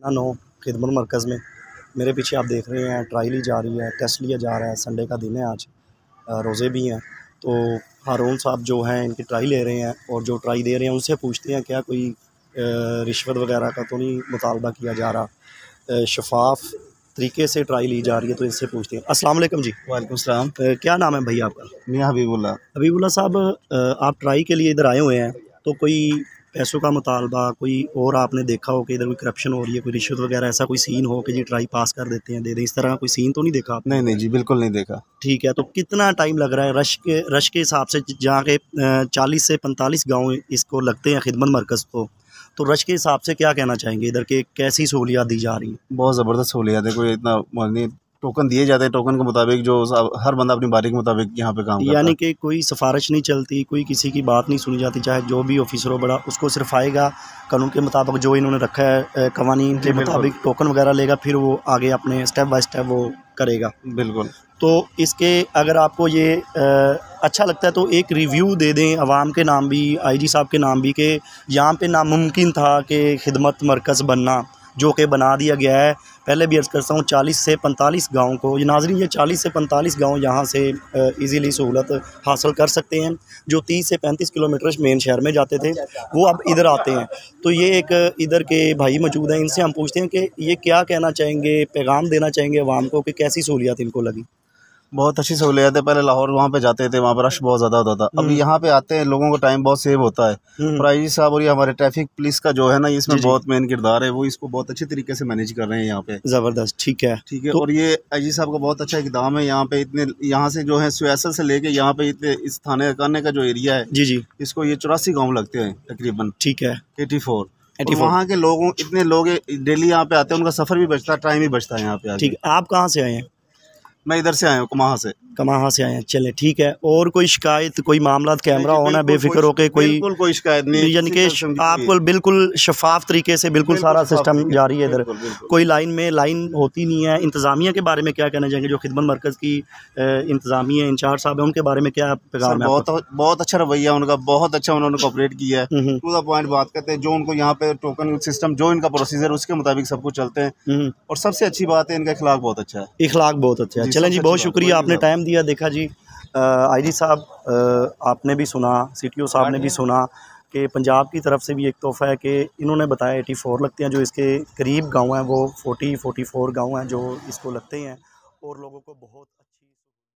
No खिदमत मरकज़ में मेरे पीछे आप देख रहे हैं ट्राई ली जा रही है, टेस्ट लिया जा रहा है। संडे का दिन है आज, रोज़े भी हैं। तो हारून साहब जो हैं इनकी ट्राई ले रहे हैं और जो ट्राई दे रहे हैं उनसे पूछते हैं क्या कोई रिश्वत वगैरह का तो नहीं मुतालबा किया जा रहा, शफाफ तरीके से ट्राई ली जा रही है। तो इनसे पूछते हैं। अस्सलाम वालेकुम जी। वालेकुम सलाम। क्या नाम है भैया आपका? मियाँ हबीबुल्लाह। हबीबुल्लाह साहब, आप ट्राई के लिए इधर आए हुए हैं, तो कोई पैसों का मुतालबा, कोई और आपने देखा हो कि इधर कोई करप्शन हो रही है, कोई रिश्वत वगैरह ऐसा कोई सीन हो कि जी ट्राई पास कर देते हैं, दे दें, इस तरह का कोई सीन तो नहीं देखा आपने? नहीं जी, बिल्कुल नहीं देखा। ठीक है, तो कितना टाइम लग रहा है रश के हिसाब से, जहाँ के 40 से 45 गाँव इसको लगते हैं खिदमत मरकज़ को, तो रश के हिसाब से क्या कहना चाहेंगे इधर के कैसी सहूलियात दी जा रही हैं? बहुत ज़बरदस्त सहूलियत है, कोई इतना नहीं, टोकन दिए जाते हैं, टोकन के मुताबिक जो हर बंदा अपनी बारी के मुताबिक यहाँ पे काम करता है। यानी कि कोई सिफारिश नहीं चलती, कोई किसी की बात नहीं सुनी जाती, चाहे जो भी ऑफिसर हो बड़ा, उसको सिर्फ आएगा कानून के मुताबिक जो इन्होंने रखा है कवानीन के मुताबिक टोकन वगैरह लेगा, फिर वो आगे अपने स्टेप बाय स्टेप वो करेगा। बिल्कुल। तो इसके अगर आपको ये अच्छा लगता है तो एक रिव्यू दे दें अवाम के नाम भी, आईजी साहब के नाम भी, कि यहाँ पे नामुमकिन था कि खिदमत मरकज़ बनना, जो कि बना दिया गया है। पहले भी अर्ज़ करता हूँ 40 से 45 गाँव को, ये नाज़रीन, ये 40 से 45 गाँव यहाँ से इजीली सहूलत हासिल कर सकते हैं। जो 30 से 35 किलोमीटर मेन शहर में जाते थे वो अब इधर आते हैं। तो ये एक इधर के भाई मौजूद हैं, इनसे हम पूछते हैं कि ये क्या कहना चाहेंगे, पैगाम देना चाहेंगे अवाम को कि कैसी सहूलियत इनको लगी। बहुत अच्छी सहूलियत है। पहले लाहौर वहाँ पे जाते थे, वहाँ पर रश बहुत ज़्यादा होता था। अभी यहाँ पे आते हैं, लोगों को टाइम बहुत सेव होता है। और आईजी साहब और ये हमारे ट्रैफिक पुलिस का जो है ना, इसमें बहुत मेन किरदार है, वो इसको बहुत अच्छे तरीके से मैनेज कर रहे हैं यहाँ पे। ज़बरदस्त, ठीक है, ठीक है। तो, और ये आईजी साहब का बहुत अच्छा इकदाम है। यहाँ पे इतने, यहाँ से जो है सुएसल से लेके यहाँ पे इतने, इस थाने का जो एरिया है, जी, इसको ये 84 गाँव लगते हैं तकरीबन। ठीक है, 84। वहाँ के लोगों, इतने लोग डेली यहाँ पे आते हैं, उनका सफ़र भी बचता है, टाइम भी बचता है यहाँ पे। ठीक है, आप कहाँ से आए हैं? मैं इधर से आया हूँ, कमाहा से आए हैं। चले, ठीक है। और कोई शिकायत, कोई मामला, कैमरा होना बेफिक्र होके, कोई शिकायत नहीं, यानी कि आपको बिल्कुल शफाफ तरीके से बिल्कुल सारा सिस्टम जारी है इधर। कोई लाइन होती नहीं है। इंतज़ामिया के बारे में क्या कहना चाहेंगे, जो खिदमत मरकज़ की इंतज़ामिया इंचार्ज साहब है, उनके बारे में क्या पैगाम है? बहुत अच्छा रवैया उनका, बहुत अच्छा उन्होंने कोऑपरेट किया है। टू द पॉइंट बात करते हैं, जो उनको यहाँ पे टोकन सिस्टम, जो इनका प्रोसीजर, उसके मुताबिक सब कुछ चलते हैं। और सबसे अच्छी बात है, इनका इखलाक बहुत अच्छा है। इखलाक बहुत अच्छा है। चलें जी, बहुत शुक्रिया, आपने टाइम दिया। देखा जी, आईजी साहब आपने भी सुना, सीटीओ साहब ने भी सुना कि पंजाब की तरफ से भी एक तोहफ़ा है कि इन्होंने बताया 84 लगते हैं, जो इसके करीब गांव हैं वो 44 गांव हैं जो इसको लगते हैं, और लोगों को बहुत